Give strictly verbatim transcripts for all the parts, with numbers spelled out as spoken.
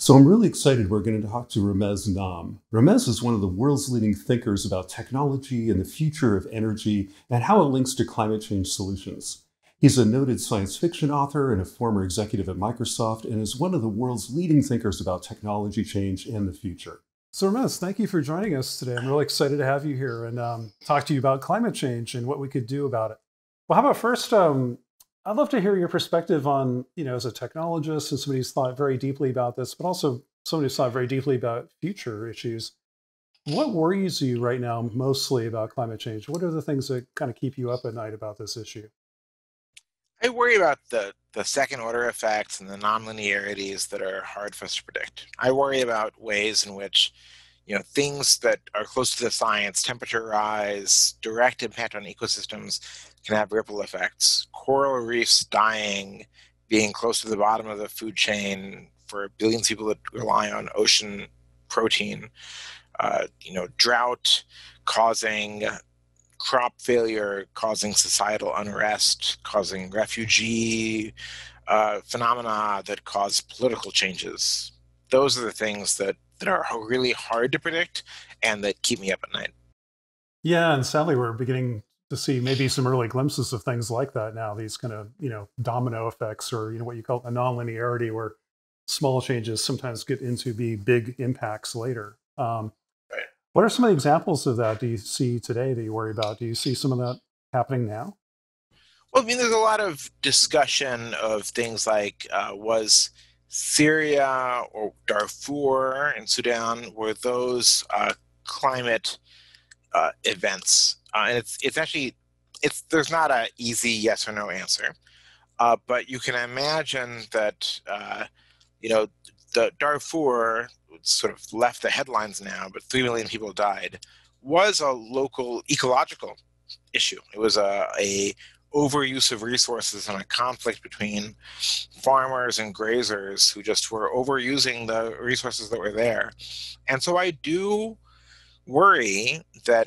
So I'm really excited we're going to talk to Ramez Naam. Ramez is one of the world's leading thinkers about technology and the future of energy and how it links to climate change solutions. He's a noted science fiction author and a former executive at Microsoft and is one of the world's leading thinkers about technology change and the future. So Ramez, thank you for joining us today. I'm really excited to have you here and um, talk to you about climate change and what we could do about it. Well, how about first, um, I'd love to hear your perspective on, you know, as a technologist and somebody who's thought very deeply about this, but also somebody who's thought very deeply about future issues. What worries you right now mostly about climate change? What are the things that kind of keep you up at night about this issue? I worry about the, the second order effects and the nonlinearities that are hard for us to predict. I worry about ways in which, you know, things that are close to the science, temperature rise, direct impact on ecosystems, can have ripple effects. Coral reefs dying, being close to the bottom of the food chain for billions of people that rely on ocean protein. Uh, you know, drought causing crop failure, causing societal unrest, causing refugee uh, phenomena that cause political changes. Those are the things that, that are really hard to predict and that keep me up at night. Yeah, and sadly, we're beginning to see maybe some early glimpses of things like that now. These kind of, you know, domino effects, or you know what you call a nonlinearity, where small changes sometimes get into be big impacts later. Um, Right. what are some of the examples of that do you see today that you worry about? Do you see some of that happening now? Well, I mean, there's a lot of discussion of things like uh, was Syria or Darfur in Sudan, were those uh, climate uh, events? Uh, and it's it's actually it's there's not a easy yes or no answer, uh, but you can imagine that uh, you know the Darfur sort of left the headlines now, but three million people died, was a local ecological issue. It was a, a overuse of resources and a conflict between farmers and grazers who just were overusing the resources that were there. And so I do worry that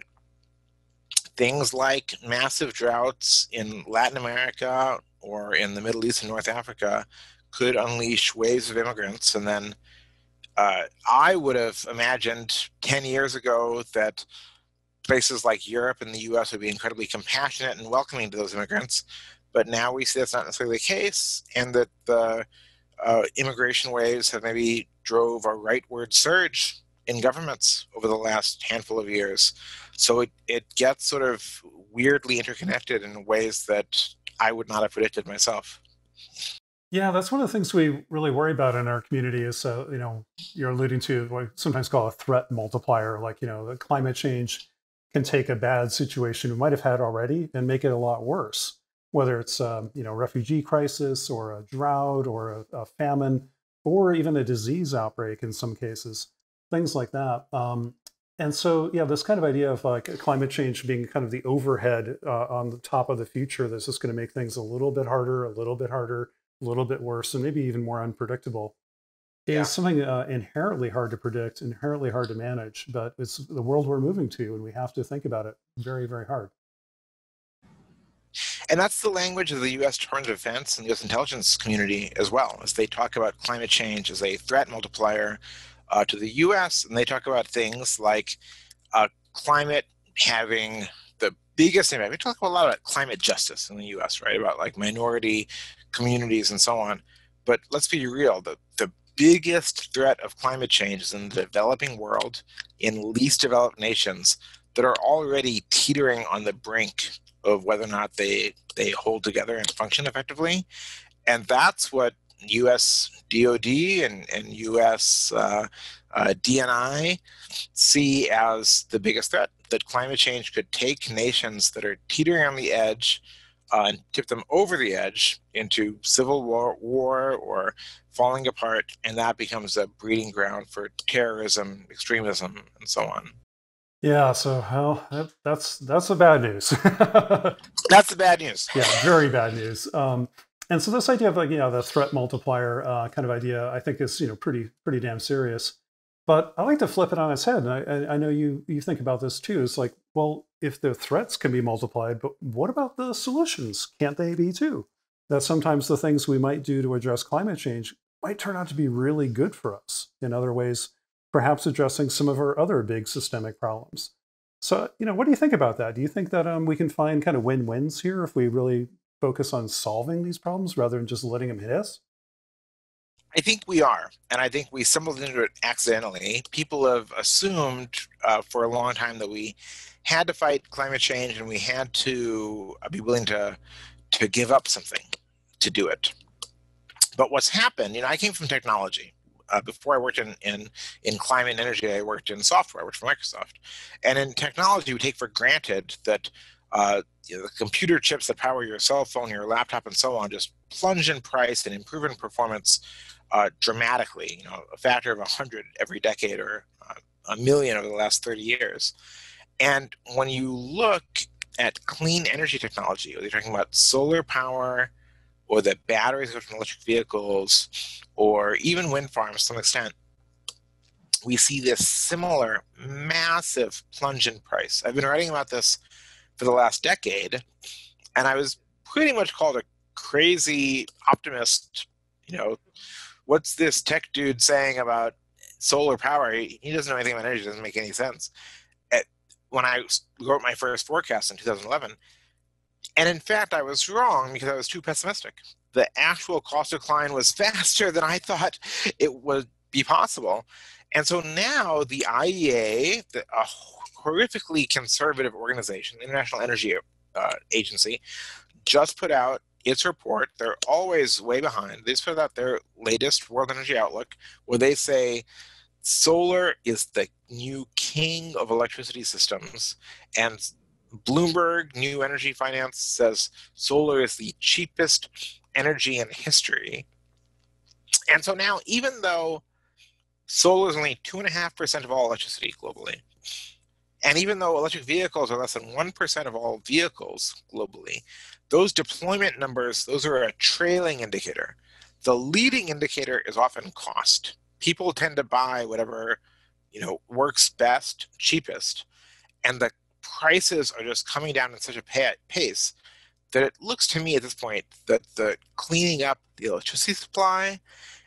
things like massive droughts in Latin America or in the Middle East and North Africa could unleash waves of immigrants. And then uh, I would have imagined ten years ago that places like Europe and the U S would be incredibly compassionate and welcoming to those immigrants. But now we see that's not necessarily the case, and that the uh, immigration waves have maybe drove a rightward surge in governments over the last handful of years. So it, it gets sort of weirdly interconnected in ways that I would not have predicted myself. Yeah, that's one of the things we really worry about in our community is, uh, you know, you're alluding to what we sometimes call a threat multiplier. Like, you know, the climate change can take a bad situation we might have had already and make it a lot worse, whether it's, um, you know, refugee crisis or a drought or a, a famine or even a disease outbreak in some cases, things like that. Um, and so, yeah, this kind of idea of like climate change being kind of the overhead uh, on the top of the future that's just going to make things a little bit harder, a little bit harder, a little bit worse, and maybe even more unpredictable, is Yeah. something uh, inherently hard to predict, inherently hard to manage. But it's the world we're moving to, and we have to think about it very, very hard. And that's the language of the U S Department of Defense and the U S intelligence community as well, as they talk about climate change as a threat multiplier uh, to the U S. And they talk about things like uh, climate having the biggest impact. We talk a lot about climate justice in the U S, right? About like minority communities and so on. But let's be real, the, the biggest threat of climate change is in the developing world, in least developed nations that are already teetering on the brink of whether or not they they hold together and function effectively. And that's what U S D O D and, and U S uh, uh, D N I see as the biggest threat, that climate change could take nations that are teetering on the edge uh, and tip them over the edge into civil war, war or falling apart, and that becomes a breeding ground for terrorism, extremism, and so on. Yeah, so well, that, that's that's the bad news. That's the bad news. Yeah, very bad news. Um, and so this idea of like you know the threat multiplier uh, kind of idea, I think is you know pretty pretty damn serious. But I like to flip it on its head, and I, I I know you you think about this too. It's like, well, if the threats can be multiplied, but what about the solutions? Can't they be too? That sometimes the things we might do to address climate change might turn out to be really good for us in other ways, perhaps addressing some of our other big systemic problems. So, you know, what do you think about that? Do you think that um, we can find kind of win-wins here if we really focus on solving these problems rather than just letting them hit us? I think we are, and I think we stumbled into it accidentally. People have assumed uh, for a long time that we had to fight climate change and we had to uh, be willing to to give up something to do it. But what's happened, you know, I came from technology. Uh, before I worked in, in in climate and energy, I worked in software. I worked for Microsoft, and in technology, we take for granted that uh, you know, the computer chips that power your cell phone, your laptop, and so on just plunge in price and improve in performance uh, dramatically. You know, a factor of a hundred every decade, or uh, a million over the last thirty years. And when you look at clean energy technology, whether you're talking about solar power, or the batteries go from electric vehicles, or even wind farms to some extent, we see this similar massive plunge in price. I've been writing about this for the last decade, and I was pretty much called a crazy optimist. You know, what's this tech dude saying about solar power? He doesn't know anything about energy. It doesn't make any sense. When I wrote my first forecast in two thousand eleven, and in fact, I was wrong because I was too pessimistic. The actual cost decline was faster than I thought it would be possible. And so now the I E A, the, a horrifically conservative organization, International Energy uh, Agency, just put out its report. They're always way behind. They just put out their latest World Energy Outlook, where they say solar is the new king of electricity systems, and Bloomberg New Energy Finance says solar is the cheapest energy in history. And so now, even though solar is only two point five percent of all electricity globally, and even though electric vehicles are less than one percent of all vehicles globally, those deployment numbers, those are a trailing indicator. The leading indicator is often cost. People tend to buy whatever, you know, works best, cheapest, and the prices are just coming down in such a pace that it looks to me at this point that the cleaning up the electricity supply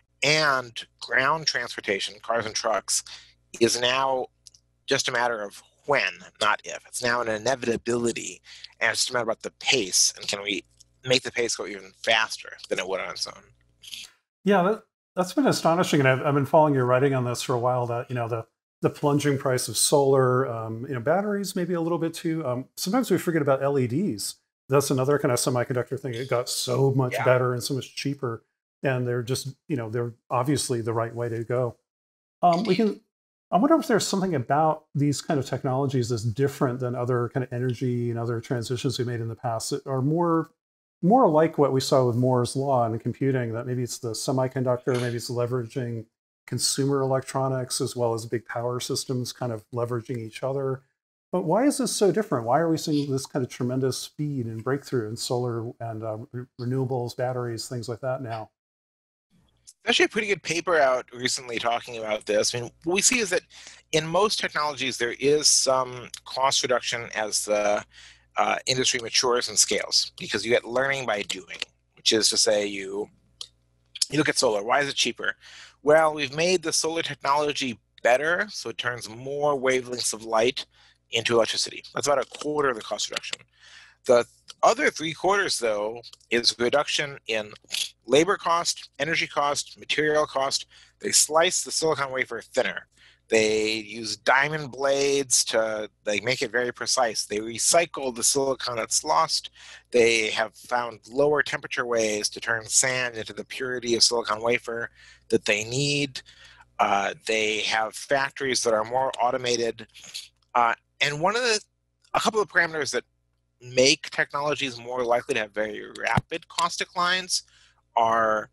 and ground transportation, cars and trucks, is now just a matter of when, not if. It's now an inevitability, and it's just a matter about the pace, and can we make the pace go even faster than it would on its own? Yeah, that, that's been astonishing, and I've, I've been following your writing on this for a while. That you know the the plunging price of solar, um, you know, batteries maybe a little bit too. Um, sometimes we forget about L E Ds. That's another kind of semiconductor thing. It got so much Yeah. better and so much cheaper, and they're just you know they're obviously the right way to go. Um, we can. I wonder if there's something about these kind of technologies that's different than other kind of energy and other transitions we made in the past that are more more like what we saw with Moore's law in computing, that maybe it's the semiconductor, maybe it's leveraging consumer electronics as well as big power systems kind of leveraging each other. But why is this so different? Why are we seeing this kind of tremendous speed and breakthrough in solar and uh, re- renewables, batteries, things like that now? There's actually a pretty good paper out recently talking about this. I mean, what we see is that in most technologies, there is some cost reduction as the uh, industry matures and scales, because you get learning by doing, which is to say you, you look at solar. Why is it cheaper? Well, we've made the solar technology better, so it turns more wavelengths of light into electricity. That's about a quarter of the cost reduction. The other three quarters, though, is reduction in labor cost, energy cost, material cost. They slice the silicon wafer thinner. They use diamond blades to they make it very precise. They recycle the silicon that's lost. They have found lower temperature ways to turn sand into the purity of silicon wafer that they need. Uh, they have factories that are more automated. Uh, and one of the, a couple of parameters that make technologies more likely to have very rapid cost declines are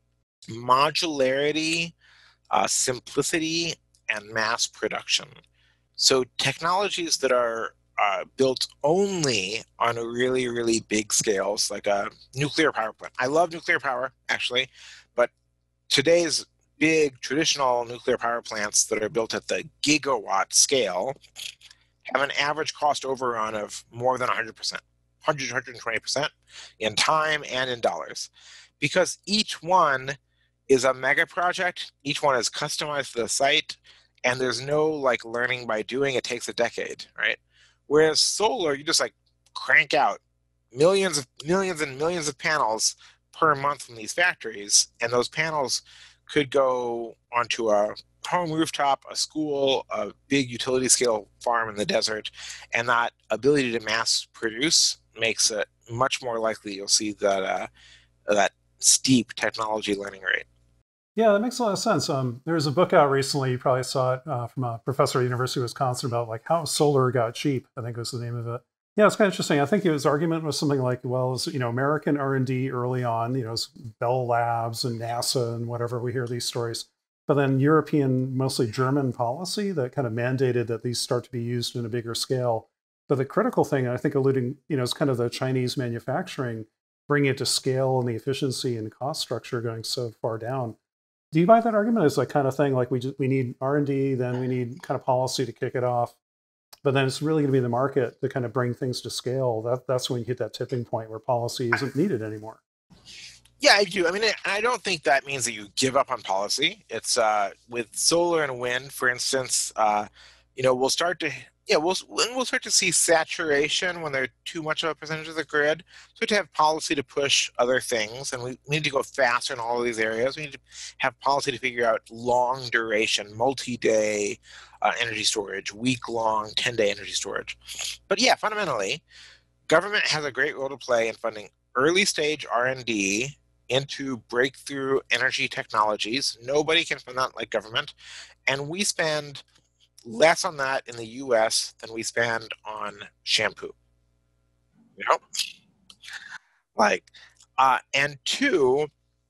modularity, uh, simplicity, and mass production. So technologies that are uh, built only on a really, really big scales, like a nuclear power plant. I love nuclear power, actually, but today's big traditional nuclear power plants that are built at the gigawatt scale have an average cost overrun of more than one hundred percent, one hundred, one hundred twenty percent in time and in dollars, because each one is a mega project. Each one is customized to the site, and there's no like learning by doing. It takes a decade, right? Whereas solar, you just like crank out millions of millions and millions of panels per month from these factories, and those panels could go onto a home rooftop, a school, a big utility scale farm in the desert, and that ability to mass produce makes it much more likely you'll see that uh, that steep technology learning rate. Yeah, that makes a lot of sense. Um, there was a book out recently, you probably saw it, uh, from a professor at the University of Wisconsin about like how solar got cheap, I think was the name of it. Yeah, it's kind of interesting. I think his argument was something like, well, it's, you know, American R and D early on, you know, it's Bell Labs and NASA and whatever, we hear these stories. But then European, mostly German policy that kind of mandated that these start to be used in a bigger scale. But the critical thing, I think alluding, you know, is kind of the Chinese manufacturing, bringing it to scale and the efficiency and cost structure going so far down. Do you buy that argument as like kind of thing, like we just, we need R and D, then we need kind of policy to kick it off, but then it's really going to be the market to kind of bring things to scale? That, that's when you hit that tipping point where policy isn't needed anymore. Yeah, I do. I mean, I don't think that means that you give up on policy. It's uh, with solar and wind, for instance, uh, you know, we'll start to, yeah, we'll, we'll start to see saturation when they're too much of a percentage of the grid. So we have to have policy to push other things, and we need to go faster in all of these areas. We need to have policy to figure out long duration, multi-day uh, energy storage, week-long, ten-day energy storage. But yeah, fundamentally, government has a great role to play in funding early-stage R and D into breakthrough energy technologies. Nobody can fund that like government. And we spend less on that in the U S than we spend on shampoo. You know? Like, uh, and two,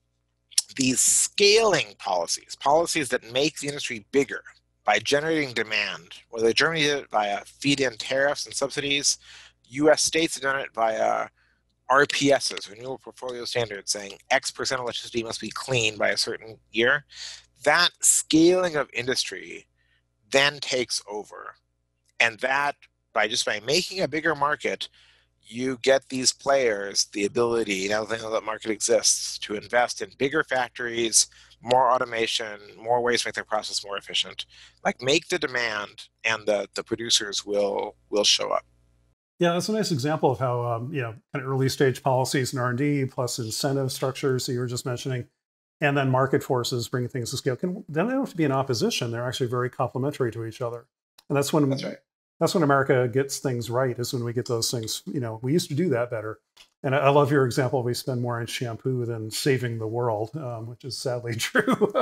these scaling policies, policies that make the industry bigger by generating demand, whether Germany did it via feed-in tariffs and subsidies, U S states have done it via R P Ss, Renewable Portfolio Standards, saying X percent of electricity must be clean by a certain year. That scaling of industry then takes over. And that, by just by making a bigger market, you get these players the ability, now that they know that market exists, to invest in bigger factories, more automation, more ways to make their process more efficient. Like, make the demand, and the, the producers will will show up. Yeah, that's a nice example of how, um, you know, kind of early stage policies and R and D plus incentive structures that you were just mentioning, and then market forces bring things to scale. Can, they don't have to be in opposition. They're actually very complementary to each other. And that's when, That's right. That's when America gets things right, is when we get those things, you know, we used to do that better. And I, I love your example. We spend more on shampoo than saving the world, um, which is sadly true.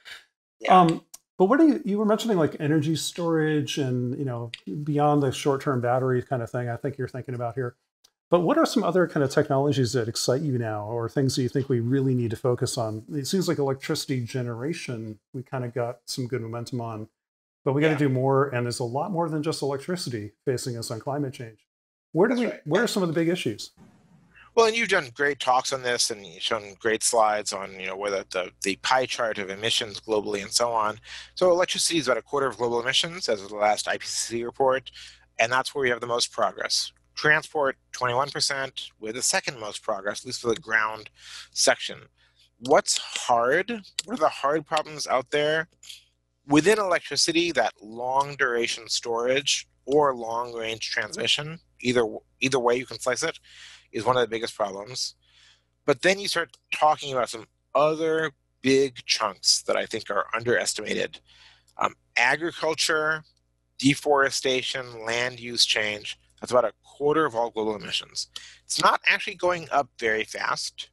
Yeah. um, But what do you, you were mentioning like energy storage and, you know, beyond the short-term battery kind of thing, I think you're thinking about here. But what are some other kind of technologies that excite you now, or things that you think we really need to focus on? It seems like electricity generation, we kind of got some good momentum on, but we got to Yeah. do more. And there's a lot more than just electricity facing us on climate change. Where do That's we, right. where are some of the big issues? Well, and you've done great talks on this, and you've shown great slides on, you know, whether the, the pie chart of emissions globally and so on. So electricity is about a quarter of global emissions as of the last I P C C report, and that's where we have the most progress. Transport, twenty-one percent, with the second most progress, at least for the ground section. What's hard? What are the hard problems out there? Within electricity, that long duration storage or long range transmission, either either way you can slice it, is one of the biggest problems. But then you start talking about some other big chunks that I think are underestimated. Um, agriculture, deforestation, land use change, that's about a quarter of all global emissions. It's not actually going up very fast.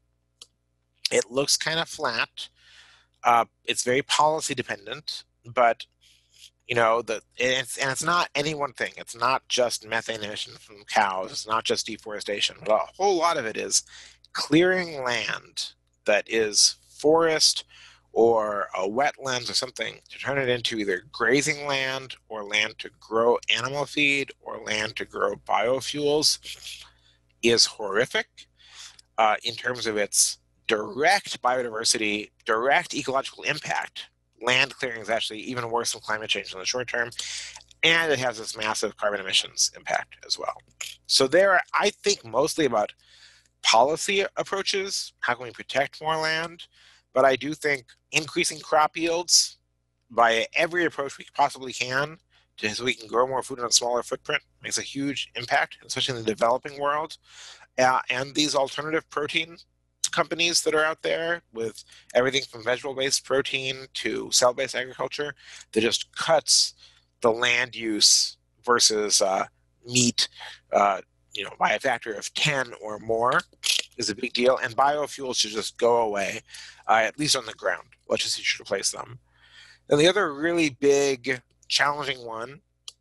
It looks kind of flat. Uh, it's very policy dependent, but you know, the it's and it's not any one thing. It's not just methane emission from cows. It's not just deforestation. But a whole lot of it is clearing land that is forest or a wetlands or something to turn it into either grazing land or land to grow animal feed or land to grow biofuels is horrific uh, in terms of its direct biodiversity, direct ecological impact. Land clearing is actually even worse than climate change in the short term, and it has this massive carbon emissions impact as well. So there, I think, mostly about policy approaches. How can we protect more land? But I do think increasing crop yields by every approach we possibly can to, so we can grow more food on a smaller footprint makes a huge impact, especially in the developing world. Uh, and these alternative protein companies that are out there with everything from vegetable-based protein to cell-based agriculture that just cuts the land use versus uh, meat, uh, you know, by a factor of ten or more is a big deal. And biofuels should just go away, uh, at least on the ground. Electricity should replace them. And the other really big, challenging one,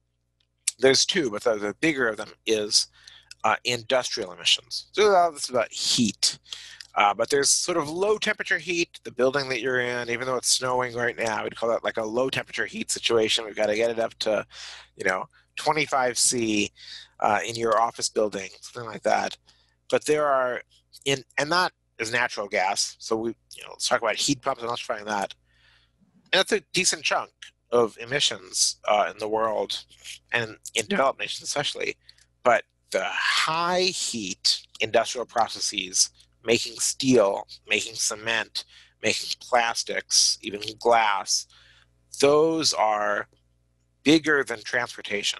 there's two, but the, the bigger of them is uh, industrial emissions. So uh, this is about heat. Uh, but there's sort of low temperature heat, the building that you're in, even though it's snowing right now, we'd call that like a low temperature heat situation. We've got to get it up to, you know, twenty-five C uh, in your office building, something like that. But there are, in and that is natural gas. So we, you know, let's talk about heat pumps and electrifying that. And that's a decent chunk of emissions uh, in the world and in developed nations especially. But the high heat industrial processes, making steel, making cement, making plastics, even glass, those are bigger than transportation.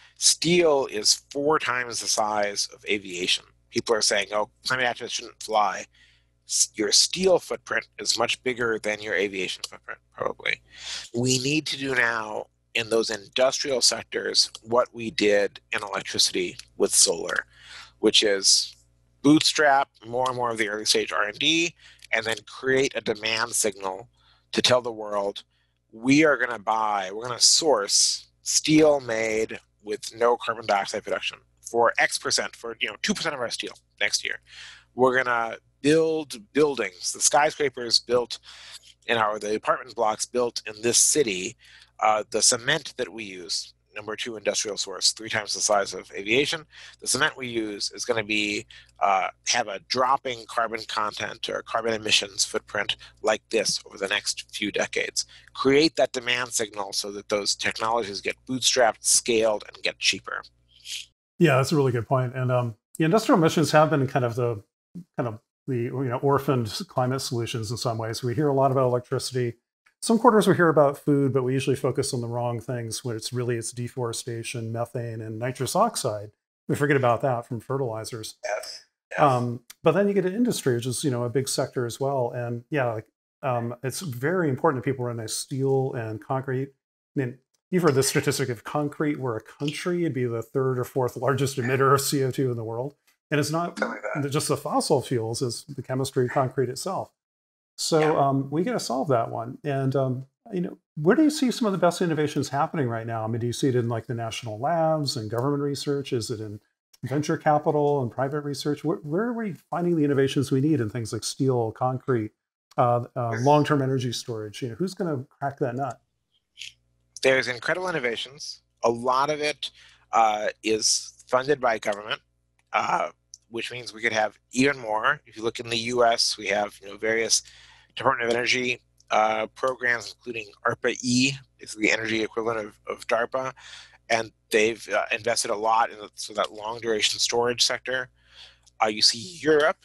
Steel is four times the size of aviation. People are saying, oh, climate activists shouldn't fly. Your steel footprint is much bigger than your aviation footprint, probably. We need to do now in those industrial sectors what we did in electricity with solar, which is bootstrap more and more of the early stage R and D, and then create a demand signal to tell the world, we are going to buy, we're going to source steel made with no carbon dioxide production for X percent, for you know two percent of our steel next year. We're going to build buildings, the skyscrapers built in our, the apartment blocks built in this city, uh, the cement that we use, number two industrial source, three times the size of aviation. The cement we use is going to be uh, have a dropping carbon content or carbon emissions footprint like this over the next few decades. Create that demand signal so that those technologies get bootstrapped, scaled, and get cheaper. Yeah, that's a really good point. And um, the industrial emissions have been kind of the kind of the you know orphaned climate solutions in some ways. We hear a lot about electricity. Some quarters we hear about food, but we usually focus on the wrong things when it's really it's deforestation, methane, and nitrous oxide. We forget about that from fertilizers. Yes. Yes. Um, but then you get to industry, which is you know a big sector as well. And yeah, like um, it's very important that people run nice steel and concrete. I mean, you've heard the statistic of concrete, where a country would be the third or fourth largest emitter of C O two in the world. And it's not like just the fossil fuels, it's the chemistry of concrete itself. So yeah. um, we got to solve that one. And, um, you know, where do you see some of the best innovations happening right now? I mean, do you see it in like the national labs and government research? Is it in venture capital and private research? Where, where are we finding the innovations we need in things like steel, concrete, uh, uh, long-term energy storage? You know, who's going to crack that nut? There's incredible innovations. A lot of it uh, is funded by government. Uh, which means we could have even more. If you look in the U S, we have you know various Department of Energy uh, programs, including ARPA-E, is the energy equivalent of, of DARPA, and they've uh, invested a lot in the, so that long duration storage sector. Uh, you see Europe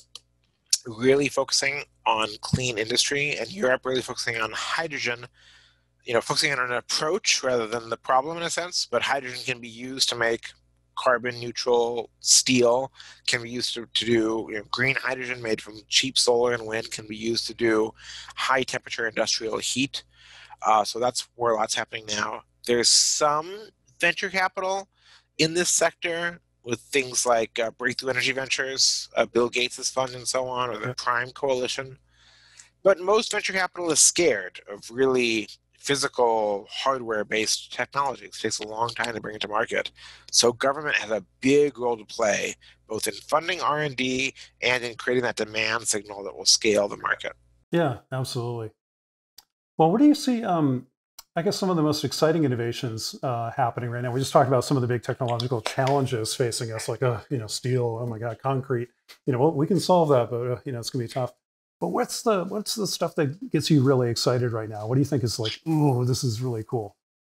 really focusing on clean industry, and Europe really focusing on hydrogen, you know, focusing on an approach rather than the problem in a sense, but hydrogen can be used to make carbon neutral steel, can be used to, to do you know, green hydrogen made from cheap solar and wind, can be used to do high temperature industrial heat. Uh, so that's where lots happening now. There's some venture capital in this sector with things like uh, Breakthrough Energy Ventures, uh, Bill Gates' fund and so on, or the Prime Coalition. But most venture capital is scared of really physical hardware-based technologies. It takes a long time to bring it to market. So government has a big role to play, both in funding R and D and in creating that demand signal that will scale the market. Yeah, absolutely. Well, what do you see, um, I guess, some of the most exciting innovations uh, happening right now? We just talked about some of the big technological challenges facing us, like, uh, you know, steel, oh my God, concrete. You know, well, we can solve that, but, uh, you know, it's going to be tough. But what's the what's the stuff that gets you really excited right now? What do you think is like, ooh, this is really cool?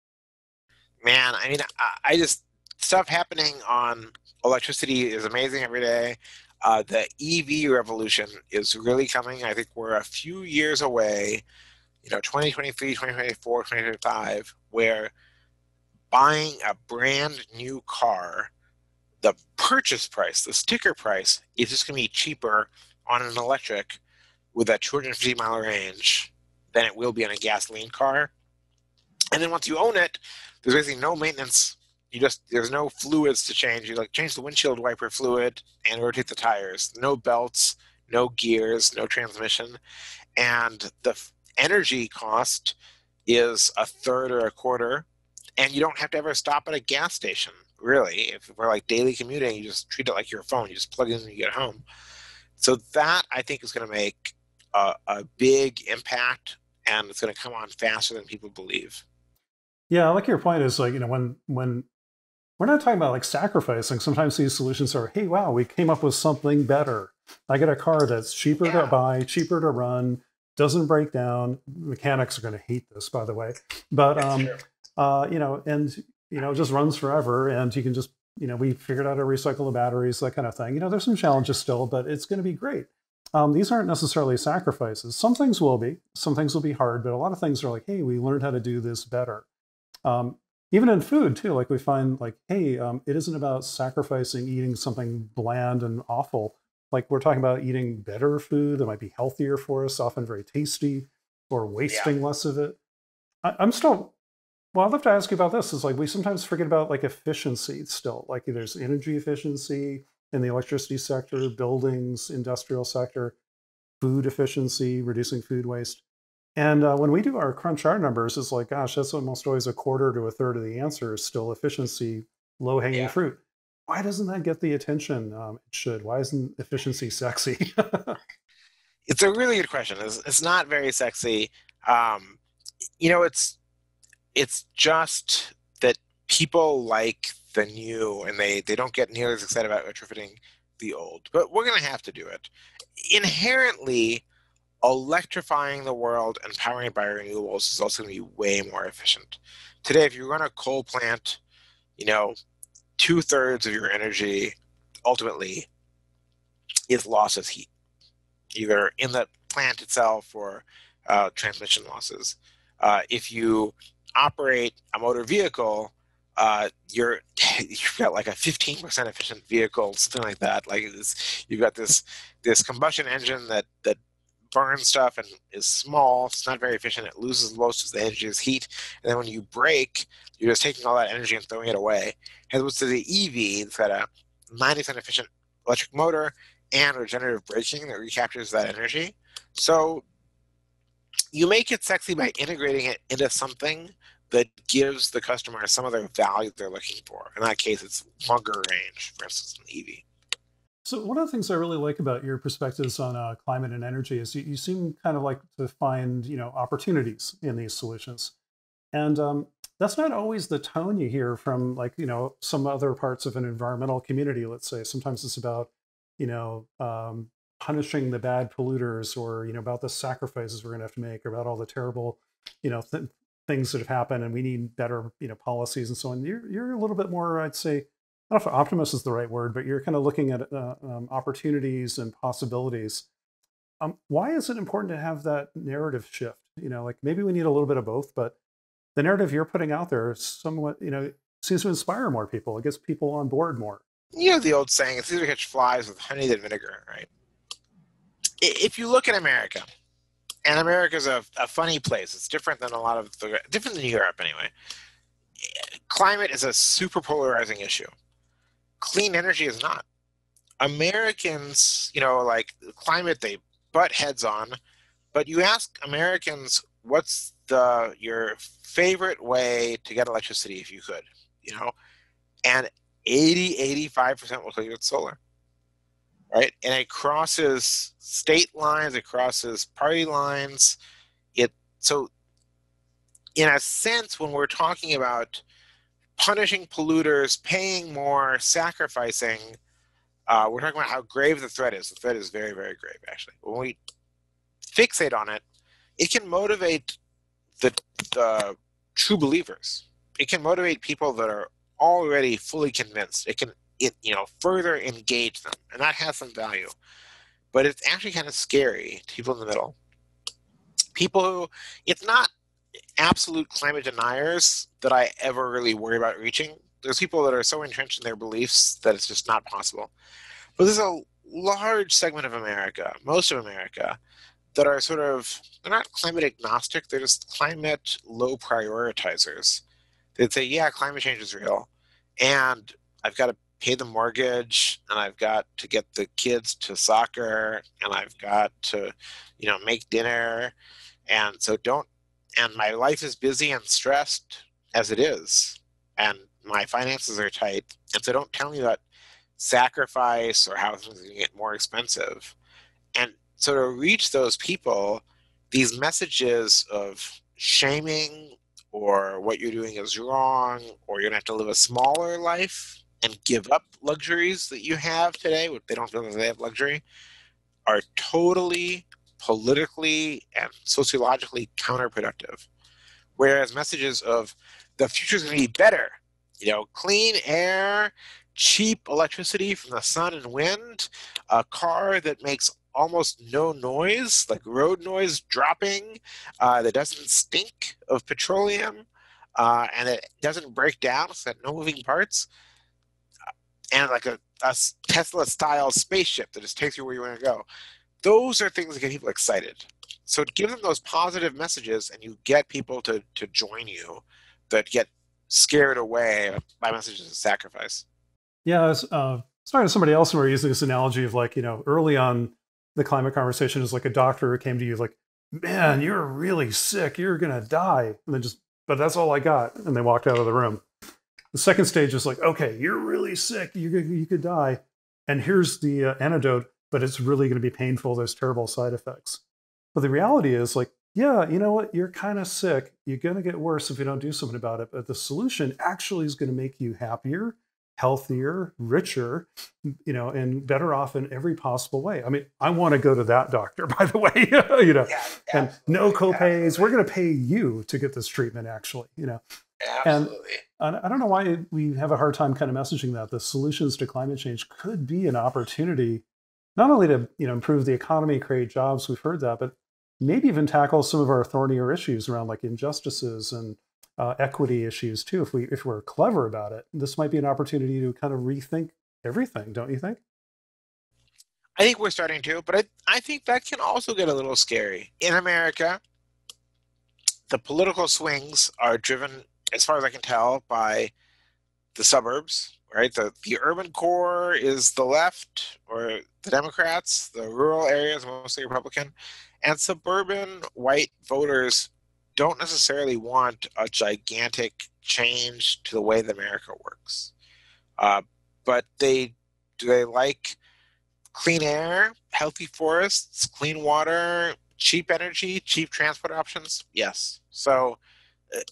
Man, I mean, I, I just, stuff happening on electricity is amazing every day. Uh, the E V revolution is really coming. I think we're a few years away, you know, twenty twenty-three, twenty twenty-four, twenty twenty-five, where buying a brand new car, the purchase price, the sticker price, is just going to be cheaper on an electric with a two hundred fifty mile range than it will be on a gasoline car. And then once you own it, there's basically no maintenance. You just, there's no fluids to change. You like change the windshield wiper fluid and rotate the tires. No belts, no gears, no transmission. And the f- energy cost is a third or a quarter. And you don't have to ever stop at a gas station, really. If we're like daily commuting, you just treat it like your phone. You just plug it in when you get home. So that, I think, is going to make a, a big impact, and it's going to come on faster than people believe. Yeah, I like your point is like, you know, when when we're not talking about like sacrificing, sometimes these solutions are, hey, wow, we came up with something better. I get a car that's cheaper Yeah. to buy, cheaper to run, doesn't break down. Mechanics are going to hate this, by the way. But, um, uh, you know, and, you know, just runs forever, and you can just, you know, we figured out how to recycle the batteries, that kind of thing. You know, there's some challenges still, but it's going to be great. Um, these aren't necessarily sacrifices. Some things will be, some things will be hard, but a lot of things are like, hey, we learned how to do this better. Um, even in food too, like we find like, hey, um, it isn't about sacrificing eating something bland and awful. Like we're talking about eating better food that might be healthier for us, often very tasty, or wasting Yeah. less of it. I, I'm still, well, I'd love to ask you about this. Is like we sometimes forget about like efficiency still. Like there's energy efficiency in the electricity sector, buildings, industrial sector, food efficiency, reducing food waste. And uh, when we do our crunch our numbers, it's like, gosh, that's almost always a quarter to a third of the answer is still efficiency, low hanging Yeah. fruit. Why doesn't that get the attention um, it should? Why isn't efficiency sexy? It's a really good question. It's, it's not very sexy. Um, you know, it's it's just that people like the new, and they, they don't get nearly as excited about retrofitting the old. But we're going to have to do it. Inherently, electrifying the world and powering it by renewables is also going to be way more efficient. Today, if you run a coal plant, you know, two thirds of your energy ultimately is lost as heat, either in the plant itself or uh, transmission losses. Uh, if you operate a motor vehicle, uh, you're you've got like a fifteen percent efficient vehicle, something like that. Like this, you've got this this combustion engine that that burns stuff and is small. It's not very efficient. It loses most of the energy as heat. And then when you brake, you're just taking all that energy and throwing it away. As opposed to the E V, it's got a ninety percent efficient electric motor and regenerative braking that recaptures that energy. So you make it sexy by integrating it into something that gives the customer some of the value they're looking for. In that case, it's longer range, for instance, an E V. So one of the things I really like about your perspectives on uh, climate and energy is you, you seem kind of like to find, you know, opportunities in these solutions. And um, that's not always the tone you hear from like, you know, some other parts of an environmental community, let's say. Sometimes it's about, you know, um, punishing the bad polluters, or, you know, about the sacrifices we're going to have to make, or about all the terrible, you know, th- things that have happened and we need better, you know, policies and so on. You're, you're a little bit more, I'd say, I don't know if optimist is the right word, but you're kind of looking at uh, um, opportunities and possibilities. Um, why is it important to have that narrative shift? You know, like maybe we need a little bit of both, but the narrative you're putting out there is somewhat, you know, seems to inspire more people. It gets people on board more. You know the old saying, it's easier to catch flies with honey than vinegar, right? If you look at America, and America's a, a funny place. It's different than a lot of the, different than Europe anyway. Climate is a super polarizing issue. Clean energy is not. Americans, you know, like climate, they butt heads on, but you ask Americans, what's the your favorite way to get electricity if you could, you know, and eighty, eighty-five percent will tell you it's solar, right? And it crosses state lines, it crosses party lines. It so, in a sense, when we're talking about punishing polluters, paying more, sacrificing, uh, we're talking about how grave the threat is. The threat is very, very grave, actually. When we fixate on it, it can motivate the, the true believers. It can motivate people that are already fully convinced. It can it, you know, further engage them, and that has some value. But it's actually kind of scary to people in the middle. People who, it's not absolute climate deniers that I ever really worry about reaching. There's people that are so entrenched in their beliefs that it's just not possible. But there's a large segment of America, most of America, that are sort of, they're not climate agnostic, they're just climate low prioritizers. They'd say, yeah, climate change is real, and I've got to pay the mortgage, and I've got to get the kids to soccer, and I've got to, you know, make dinner, and so don't, and my life is busy and stressed as it is, and my finances are tight, and so don't tell me about sacrifice or how things are going to get more expensive. And so to reach those people, these messages of shaming or what you're doing is wrong, or you're going to have to live a smaller life and give up luxuries that you have today, what they don't feel that they have luxury, are totally politically and sociologically counterproductive. Whereas messages of the future is going to be better, you know, clean air, cheap electricity from the sun and wind, a car that makes almost no noise, like road noise dropping, uh, that doesn't stink of petroleum, uh, and it doesn't break down, so that no moving parts, and like a, a Tesla-style spaceship that just takes you where you want to go. Those are things that get people excited. So give them those positive messages, and you get people to, to join you that get scared away by messages of sacrifice. Yeah, I was uh, talking to somebody else, and we were using this analogy of like, you know, early on the climate conversation is like a doctor who came to you like, man, you're really sick, you're going to die. And then just, but that's all I got. And they walked out of the room. The second stage is like, okay, you're really sick, you could, you could die. And here's the uh, antidote, but it's really going to be painful. There's terrible side effects. But the reality is like, yeah, you know what? You're kind of sick. You're going to get worse if you don't do something about it. But the solution actually is going to make you happier, healthier, richer, you know, and better off in every possible way. I mean, I want to go to that doctor, by the way, you know, Yeah, and no copays. absolutely. We're going to pay you to get this treatment, actually, you know. Absolutely. And I don't know why we have a hard time kind of messaging that the solutions to climate change could be an opportunity, not only to, you know, improve the economy, create jobs, we've heard that, but maybe even tackle some of our thornier issues around like injustices and uh, equity issues too. If we if we're clever about it, this might be an opportunity to kind of rethink everything, don't you think? I think we're starting to, but I, I think that can also get a little scary. In America, the political swings are driven, as far as I can tell, by the suburbs, right? The, the urban core is the left or the Democrats, the rural areas mostly Republican, and suburban white voters don't necessarily want a gigantic change to the way that America works. Uh, but they do they like clean air, healthy forests, clean water, cheap energy, cheap transport options? Yes. So uh,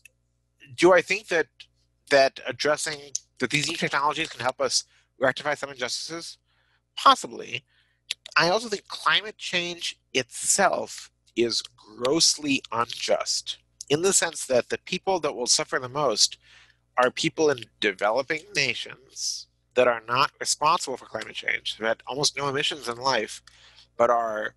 do I think that that addressing that these new technologies can help us rectify some injustices? Possibly. I also think climate change itself is grossly unjust in the sense that the people that will suffer the most are people in developing nations that are not responsible for climate change, who had almost no emissions in life, but are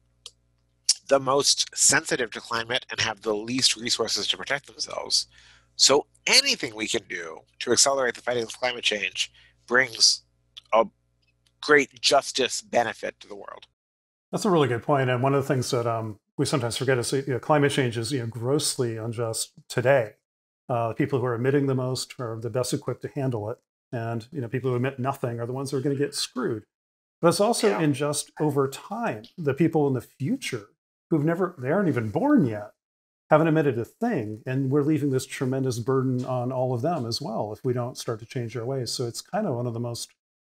the most sensitive to climate and have the least resources to protect themselves. So anything we can do to accelerate the fight against climate change brings a great justice benefit to the world. That's a really good point. And one of the things that um, we sometimes forget is that, you know, climate change is, you know, grossly unjust today. Uh, the people who are emitting the most are the best equipped to handle it. And, you know, people who emit nothing are the ones who are going to get screwed. But it's also Yeah. unjust over time. The people in the future who've never, they aren't even born yet, haven't emitted a thing. And we're leaving this tremendous burden on all of them as well if we don't start to change our ways. So it's kind of one of the most,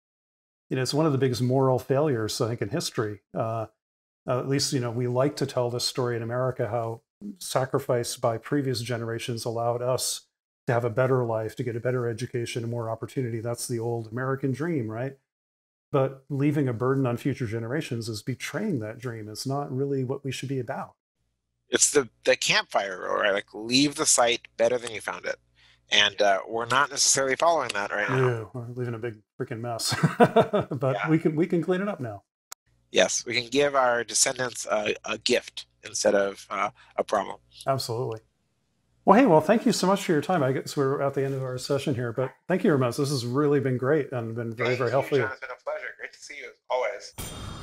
you know, it's one of the biggest moral failures, I think, in history. Uh, uh, at least, you know, we like to tell this story in America, how sacrifice by previous generations allowed us to have a better life, to get a better education and more opportunity. That's the old American dream, right? But leaving a burden on future generations is betraying that dream. It's not really what we should be about. It's the, the campfire rule, right? Like, leave the site better than you found it. And uh, we're not necessarily following that right now. No, we're leaving a big freaking mess. But Yeah. we can we can clean it up now. Yes, we can give our descendants a, a gift instead of uh, a problem. Absolutely. Well, hey, well, thank you so much for your time. I guess we're at the end of our session here, but thank you, Ramez. This has really been great and been very, very helpful. It's been a pleasure. Great to see you, as always.